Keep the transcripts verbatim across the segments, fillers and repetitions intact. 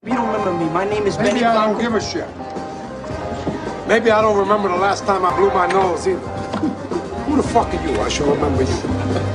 You don't remember me. My name is Maybe Benny I Blanco. don't give a shit. Maybe I don't remember the last time I blew my nose either. Who the fuck are you? I should remember you.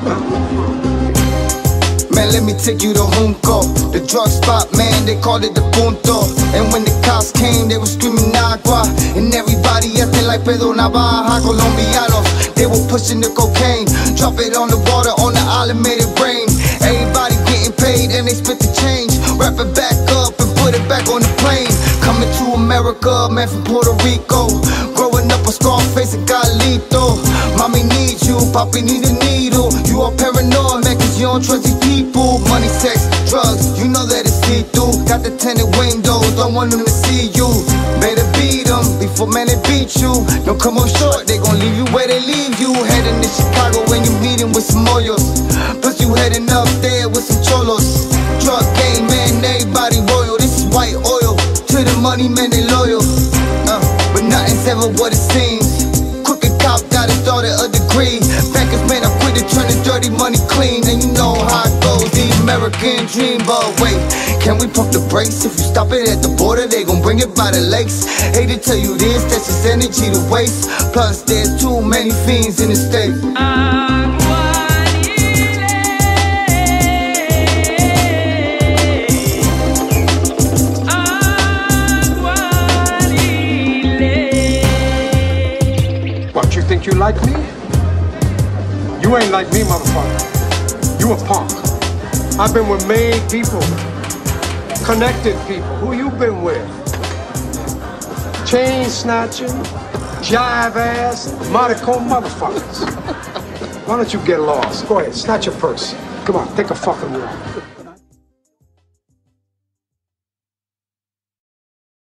Man, let me take you to Junco, the drug spot, man, they called it the Punto. And when the cops came, they were screaming agua, and everybody acting like Pedro Navaja, Colombianos. They were pushing the cocaine, drop it on the water, on the island, made it rain. Everybody getting paid, and they split the change, wrap it back up and put it back on the plane. Coming to America, man, from Puerto Rico. Growing up a Scarface and Galito. Mommy needs you, Papi need a needle. You are paranoid, man, cause you don't trust these people. Money, sex, drugs, you know that it's see-through. Got the tinted windows, don't want them to see you. Better beat them before, man, they beat you. Don't come up short, they gon' leave you where they leave you. Heading to Chicago when you meeting with some Moyos. Plus you heading up there with some Cholos. Drug game, man, everybody royal. This is white oil. To the money, man, they loyal. Uh, but nothing's ever what it seems. Crooked cop got his daughter a degree. Bankers, man, I quit it, turn the dirty money clean. And you know how it goes, the American dream. But wait, can we pump the brakes? If you stop it at the border, they gon' bring it by the lakes. Hate to tell you this, that's just energy to waste. Plus, there's too many fiends in the state. What, you think you like me? You ain't like me, motherfucker. You a punk. I've been with made people, connected people. Who you been with? Chain snatching, jive ass, maricon motherfuckers. Why don't you get lost? Go ahead, snatch your purse. Come on, take a fucking walk.